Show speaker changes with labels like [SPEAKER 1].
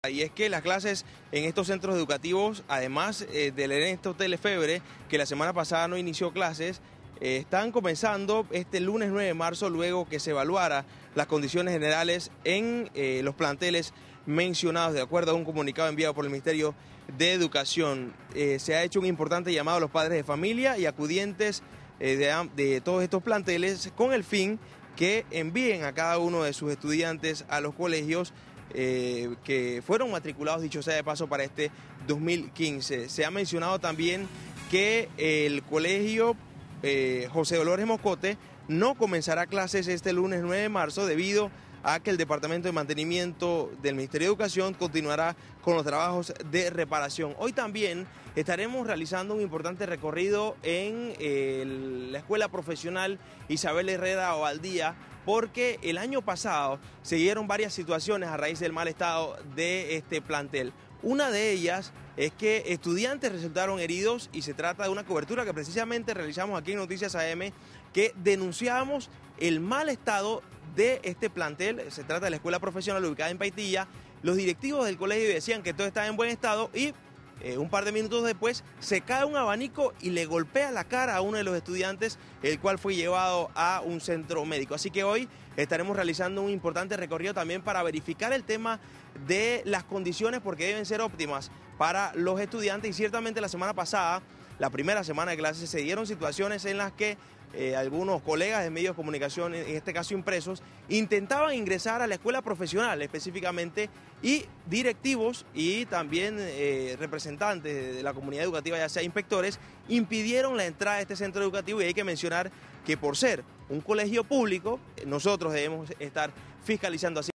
[SPEAKER 1] Y es que las clases en estos centros educativos, además del Ernesto Lefebvre, que la semana pasada no inició clases, están comenzando este lunes 9 de marzo, luego que se evaluara las condiciones generales en los planteles mencionados, de acuerdo a un comunicado enviado por el Ministerio de Educación. Se ha hecho un importante llamado a los padres de familia y acudientes de todos estos planteles con el fin que envíen a cada uno de sus estudiantes a los colegios que fueron matriculados, dicho sea de paso, para este 2015. Se ha mencionado también que el colegio José Dolores Moscote no comenzará clases este lunes 9 de marzo debido a que el Departamento de Mantenimiento del Ministerio de Educación continuará con los trabajos de reparación. Hoy también estaremos realizando un importante recorrido en la Escuela Profesional Isabel Herrera Ovaldía, porque el año pasado se dieron varias situaciones a raíz del mal estado de este plantel. Una de ellas es que estudiantes resultaron heridos y se trata de una cobertura que precisamente realizamos aquí en Noticias AM, que denunciábamos el mal estado de este plantel. Se trata de la Escuela Profesional ubicada en Paitilla. Los directivos del colegio decían que todo estaba en buen estado y un par de minutos después se cae un abanico y le golpea la cara a uno de los estudiantes, el cual fue llevado a un centro médico. Así que hoy estaremos realizando un importante recorrido también para verificar el tema de las condiciones, porque deben ser óptimas para los estudiantes. Y ciertamente la semana pasada, la primera semana de clases, se dieron situaciones en las que algunos colegas de medios de comunicación, en este caso impresos, intentaban ingresar a la escuela profesional específicamente, y directivos y también representantes de la comunidad educativa, ya sea inspectores, impidieron la entrada de este centro educativo. Y hay que mencionar que por ser un colegio público, nosotros debemos estar fiscalizando así.